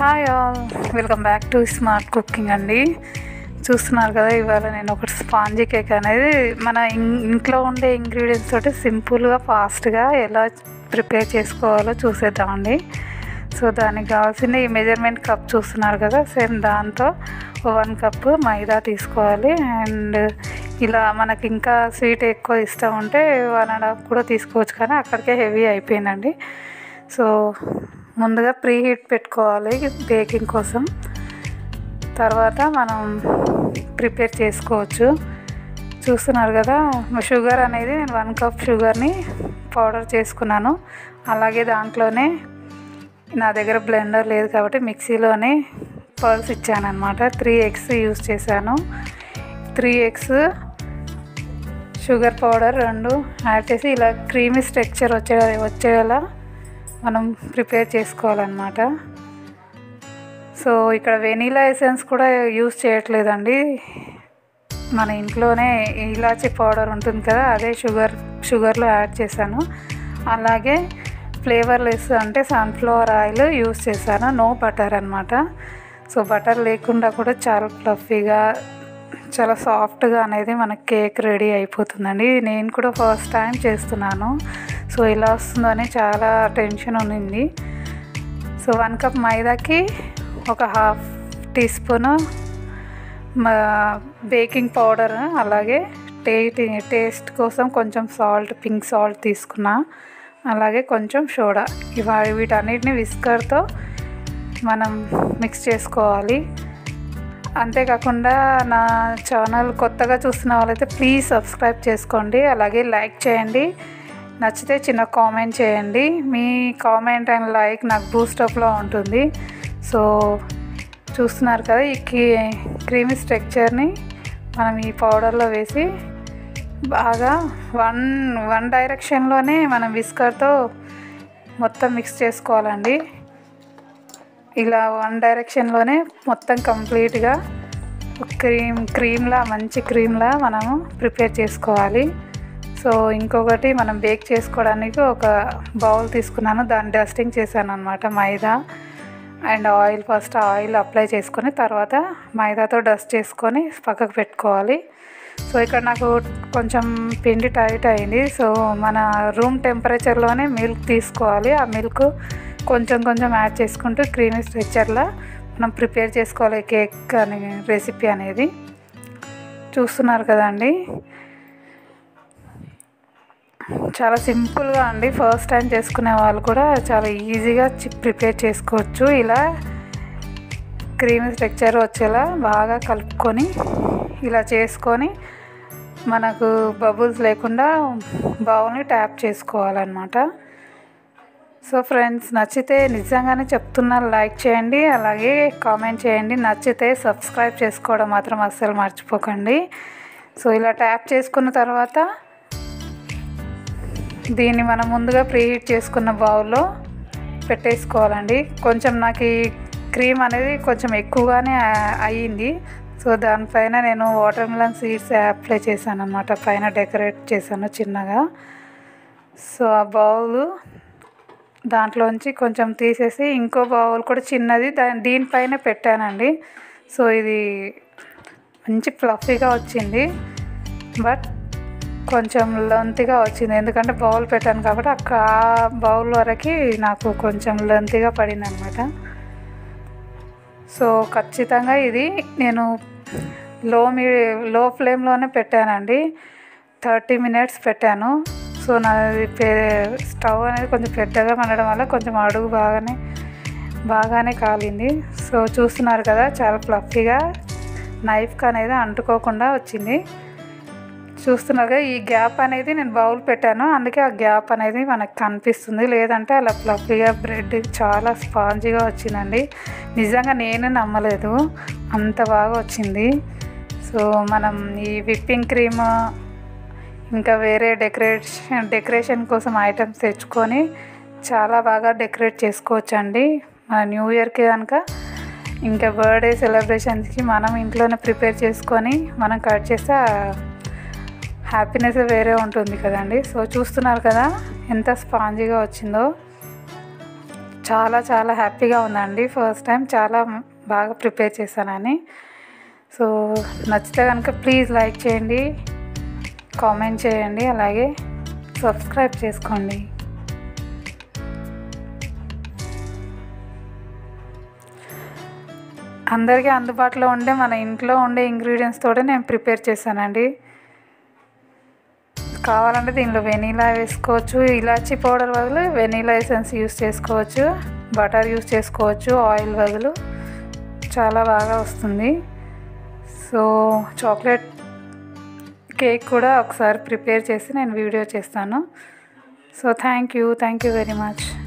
Hi all, welcome back to smart cooking అండి. చూస్తున్నారు కదా, ఇవాళ నేను ఒకటి స్పాంజీ కేక్ అనేది మన ఇంట్లో ఉండే ఇంగ్రీడియంట్స్ తోటి సింపుల్గా ఫాస్ట్గా ఎలా ప్రిపేర్ చేసుకోవాలో చూసేద్దామండి. సో దానికి కావాల్సిన ఈ మెజర్మెంట్ కప్ చూస్తున్నారు కదా, సేమ్ దాంతో 1 కప్పు మైదా తీసుకోవాలి. అండ్ ఇలా మనకి ఇంకా స్వీట్ ఎక్కువ ఇష్టం ఉంటే 1.5 కూడా తీసుకోవచ్చు, కానీ అక్కడికే హెవీ అయిపోయిందండి. సో ముందుగా ప్రీ హీట్ పెట్టుకోవాలి బేకింగ్ కోసం, తర్వాత మనం ప్రిపేర్ చేసుకోవచ్చు. చూస్తున్నారు కదా, షుగర్ అనేది నేను 1 కప్ షుగర్ని పౌడర్ చేసుకున్నాను. అలాగే దాంట్లోనే నా దగ్గర బ్లెండర్ లేదు కాబట్టి మిక్సీలోనే పల్స్ ఇచ్చాను అనమాట. 3 eggs యూజ్ చేశాను. 3 eggs, షుగర్ పౌడర్ 2 యాడ్ చేసి ఇలా క్రీమీ స్ట్రక్చర్ వచ్చేలా మనం ప్రిపేర్ చేసుకోవాలన్నమాట. సో ఇక్కడ వెనీలా ఎసెన్స్ కూడా యూజ్ చేయట్లేదండి. మన ఇంట్లోనే ఇలాచీ పౌడర్ ఉంటుంది కదా, అదే షుగర్లో యాడ్ చేశాను. అలాగే ఫ్లేవర్లెస్ అంటే సన్ఫ్లవర్ ఆయిల్ యూజ్ చేశాను, నో బటర్ అనమాట. సో బటర్ లేకుండా కూడా చాలా ఫ్లఫీగా, చాలా సాఫ్ట్గా అనేది మనకి కేక్ రెడీ అయిపోతుందండి. నేను కూడా ఫస్ట్ టైం చేస్తున్నాను, సో ఇలా వస్తుందని చాలా టెన్షన్ ఉన్నింది. సో 1 కప్ మైదాకి ఒక 1/2 టీ స్పూను బేకింగ్ పౌడర్, అలాగే టేస్ట్ కోసం కొంచెం సాల్ట్, పింక్ సాల్ట్ తీసుకున్నా, అలాగే కొంచెం సోడా. వీటన్నిటిని విస్కర్తో మనం మిక్స్ చేసుకోవాలి. అంతేకాకుండా నా ఛానల్ కొత్తగా చూస్తున్న వాళ్ళైతే ప్లీజ్ సబ్స్క్రైబ్ చేసుకోండి, అలాగే లైక్ చేయండి. నచ్చితే చిన్న కామెంట్ చేయండి. మీ కామెంట్ అండ్ లైక్ నాకు బూస్టప్లో ఉంటుంది. సో చూస్తున్నారు కదా, ఈ క్రీమీ స్ట్రక్చర్ని మనం ఈ పౌడర్లో వేసి బాగా వన్ డైరెక్షన్లోనే మనం విస్కర్తో మొత్తం మిక్స్ చేసుకోవాలండి. ఇలా 1 డైరెక్షన్లోనే మొత్తం కంప్లీట్గా క్రీమ్లా, మంచి క్రీమ్లా మనము ప్రిపేర్ చేసుకోవాలి. సో ఇంకొకటి, మనం బేక్ చేసుకోవడానికి ఒక బౌల్ తీసుకున్నాను, దాన్ని డస్టింగ్ చేశాను అనమాట. Maida and oil, first oil apply చేసుకొని తర్వాత మైదాతో డస్ట్ చేసుకొని పక్కకు పెట్టుకోవాలి. సో ఇక్కడ నాకు కొంచెం పిండి టైట్ అయింది. సో మన రూమ్ టెంపరేచర్లోనే మిల్క్ తీసుకోవాలి. ఆ మిల్క్ కొంచెం యాడ్ చేసుకుంటూ క్రీమీ స్ట్రక్చర్లా మనం ప్రిపేర్ చేసుకోవాలి కేక్ అని రెసిపీ అనేది. చూస్తున్నారు కదండి, చాలా సింపుల్గా అండి. ఫస్ట్ టైం చేసుకునే వాళ్ళు కూడా చాలా ఈజీగా ప్రిపేర్ చేసుకోవచ్చు. ఇలా క్రీమీ స్ట్రక్చర్ వచ్చేలా బాగా కలుపుకొని ఇలా చేసుకొని మనకు బబుల్స్ లేకుండా బౌల్ని ట్యాప్ చేసుకోవాలన్నమాట. సో ఫ్రెండ్స్, నచ్చితే నిజంగానే చెప్తున్నాను, లైక్ చేయండి, అలాగే కామెంట్ చేయండి. నచ్చితే సబ్స్క్రైబ్ చేసుకోవడం మాత్రం అస్సలు మర్చిపోకండి. సో ఇలా ట్యాప్ చేసుకున్న తర్వాత దీన్ని మనం ముందుగా ప్రీహీట్ చేసుకున్న బౌల్లో పెట్టేసుకోవాలండి. కొంచెం నాకు ఈ క్రీమ్ అనేది కొంచెం ఎక్కువగానే అయ్యింది. సో దానిపైన నేను వాటర్ మిలన్ సీడ్స్ అప్లై చేశాను అనమాట, పైన డెకరేట్ చేశాను చిన్నగా. సో ఆ బౌలు దాంట్లోంచి కొంచెం తీసేసి ఇంకో బౌల్ కూడా చిన్నది దీనిపైన పెట్టానండి. సో ఇది మంచి ఫ్లఫీగా వచ్చింది, బట్ కొంచెం లెంత్గా వచ్చింది, ఎందుకంటే బౌల్ పెట్టాను కాబట్టి ఆ బౌల్ వరకు నాకు కొంచెం లెంత్గా పడింది అనమాట. సో ఖచ్చితంగా ఇది నేను లో ఫ్లేమ్లోనే పెట్టానండి. 30 minutes పెట్టాను. సో నాది స్టవ్ అనేది కొంచెం పెద్దగా ఉండడం వల్ల కొంచెం అడుగు బాగానే కాలింది. సో చూస్తున్నారు కదా, చాలా ఫ్లఫీగా నైఫ్కి అనేది అంటుకోకుండా వచ్చింది. చూస్తున్నారు కదా, ఈ గ్యాప్ అనేది నేను బౌల్ పెట్టాను, అందుకే ఆ గ్యాప్ అనేది మనకు కనిపిస్తుంది. లేదంటే అలా ఫ్లఫీగా బ్రెడ్ చాలా స్పాంజీగా వచ్చిందండి. నిజంగా నేను నమ్మలేదు, అంత బాగా వచ్చింది. సో మనం ఈ విప్పింగ్ క్రీమ్ ఇంకా వేరే డెకరేషన్ కోసం ఐటమ్స్ తెచ్చుకొని చాలా బాగా డెకరేట్ చేసుకోవచ్చండి. మన న్యూ ఇయర్కి కనుక, ఇంకా బర్త్డే సెలబ్రేషన్స్కి మనం ఇంట్లోనే ప్రిపేర్ చేసుకొని మనం కట్ చేస్తే హ్యాపీనెస్ వేరే ఉంటుంది కదండి. సో చూస్తున్నారు కదా ఎంత స్పాంజీగా వచ్చిందో. చాలా చాలా హ్యాపీగా ఉందండి. ఫస్ట్ టైం చాలా బాగా ప్రిపేర్ చేశానని. సో నచ్చితే కనుక ప్లీజ్ లైక్ చేయండి, కామెంట్ చేయండి, అలాగే సబ్స్క్రైబ్ చేసుకోండి. అందరికీ అందుబాటులో ఉండే మన ఇంట్లో ఉండే ఇంగ్రీడియంట్స్ తోటే నేను ప్రిపేర్ చేశానండి. కావాలంటే దీనిలో వెనీలా వేసుకోవచ్చు, ఇలాచీ పౌడర్ బదులు వెనీలా ఎసెన్స్ యూస్ చేసుకోవచ్చు, బటర్ యూస్ చేసుకోవచ్చు ఆయిల్ బదులు. చాలా బాగా వస్తుంది. సో చాక్లెట్ కేక్ కూడా ఒకసారి ప్రిపేర్ చేసి నేను వీడియో చేస్తాను. So thank you very much.